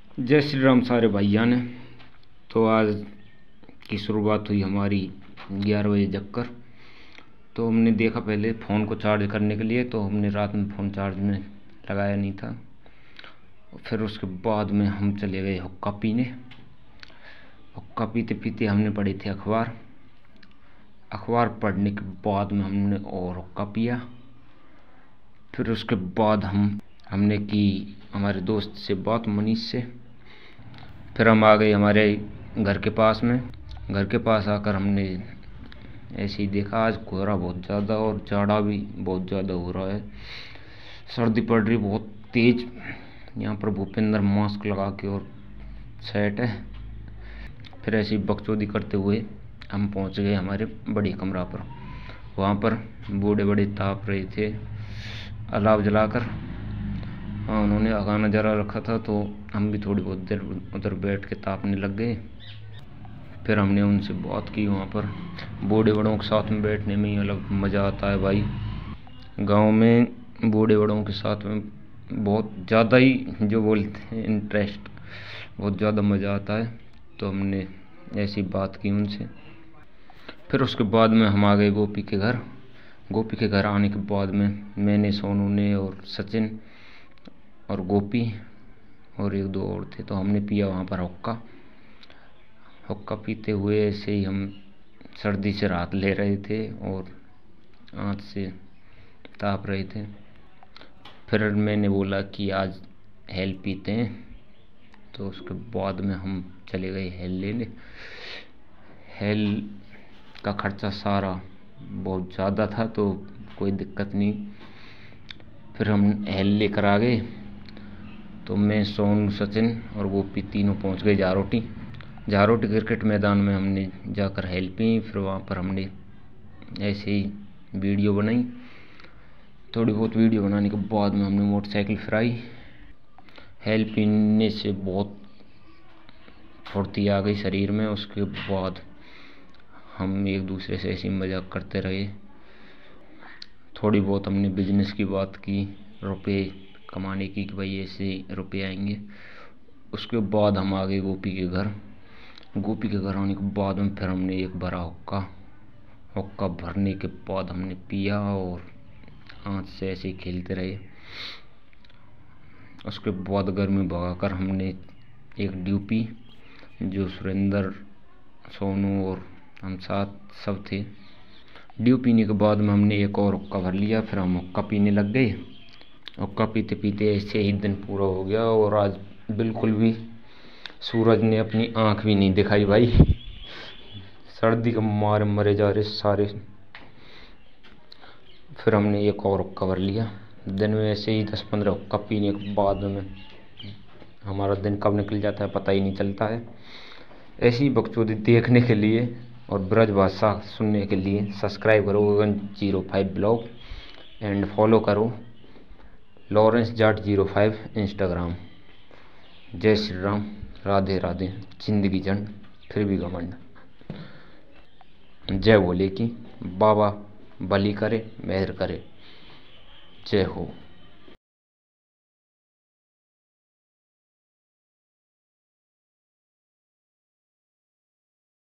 जय श्री राम सारे भाइयों ने। तो आज की शुरुआत हुई हमारी 11 बजे जगकर। तो हमने देखा पहले फ़ोन को चार्ज करने के लिए, तो हमने रात में फ़ोन चार्ज में लगाया नहीं था। फिर उसके बाद में हम चले गए हुक्का पीने। हुक्का पीते पीते हमने पढ़ी थी अखबार। अखबार पढ़ने के बाद में हमने और हुक्का पिया। फिर उसके बाद हमने की हमारे दोस्त से बात, मनीष से। फिर हम आ गए हमारे घर के पास में। घर के पास आकर हमने ऐसे ही देखा, आज कोहरा बहुत ज़्यादा और जाड़ा भी बहुत ज़्यादा हो रहा है, सर्दी पड़ रही बहुत तेज़। यहाँ पर भूपेंद्र मास्क लगा के और सेट है। फिर ऐसी बकचोदी करते हुए हम पहुँच गए हमारे बड़ी कमरा पर। वहाँ पर बूढ़े बड़े ताप रहे थे अलाव जलाकर। हाँ, उन्होंने अगाना जला रखा था, तो हम भी थोड़ी बहुत देर उधर बैठ के तापने लग गए। फिर हमने उनसे बात की। वहाँ पर बूढ़े बड़ों के साथ में बैठने में ही अलग मज़ा आता है भाई। गांव में बूढ़े बड़ों के साथ में बहुत ज़्यादा ही जो बोलते हैं इंटरेस्ट, बहुत ज़्यादा मज़ा आता है। तो हमने ऐसी बात की उनसे। फिर उसके बाद में हम आ गए गोपी के घर। गोपी के घर आने के बाद में मैंने, सोनू ने और सचिन और गोपी और एक दो और थे, तो हमने पिया वहाँ पर हुक्का। हुक्का पीते हुए ऐसे ही हम सर्दी से राहत ले रहे थे और आँच से ताप रहे थे। फिर मैंने बोला कि आज हेल पीते हैं। तो उसके बाद में हम चले गए हेल लेने। हेल का खर्चा सारा बहुत ज़्यादा था, तो कोई दिक्कत नहीं। फिर हम हेल लेकर आ गए। तो मैं, सोनू, सचिन और गोपी तीनों पहुंच गए झारोटी क्रिकेट मैदान में। हमने जाकर हेल पी। फिर वहाँ पर हमने ऐसे ही वीडियो बनाई। थोड़ी बहुत वीडियो बनाने के बाद में हमने मोटरसाइकिल फिराई। हेल पीने से बहुत फुर्ती आ गई शरीर में। उसके बाद हम एक दूसरे से ऐसे ही मजाक करते रहे। थोड़ी बहुत हमने बिजनेस की बात की, रुपए कमाने की, कि भाई ऐसे रुपये आएंगे। उसके बाद हम आ गए गोपी के घर। गोपी के घर आने के बाद में फिर हमने एक भरा हुक्का भरने के बाद हमने पिया और आँच से ऐसे ही खेलते रहे। उसके बाद गर्मी भगाकर हमने एक ड्यूपी, जो सुरेंद्र, सोनू और हम साथ सब थे। ड्यू पीने के बाद में हमने एक और हुक्का भर लिया। फिर हम हुक्का पीने लग गए। हुक्का पीते पीते ऐसे ही दिन पूरा हो गया और आज बिल्कुल भी सूरज ने अपनी आँख भी नहीं दिखाई भाई। सर्दी के मारे मरे जा रहे सारे। फिर हमने एक और हुक्का भर लिया। दिन में ऐसे ही 10-15 हुक्का पीने के बाद में हमारा दिन कब निकल जाता है पता ही नहीं चलता है। ऐसी बकचोदी देखने के लिए और ब्रजभाषा सुनने के लिए सब्सक्राइब करो गगन05 ब्लॉग एंड फॉलो करो लॉरेंस जाट 05 इंस्टाग्राम। जय श्री राम, राधे राधे। जिंदगी जंड फिर भी घमंड। जय बोले कि बाबा बलि करे, मेहर करे। जय हो।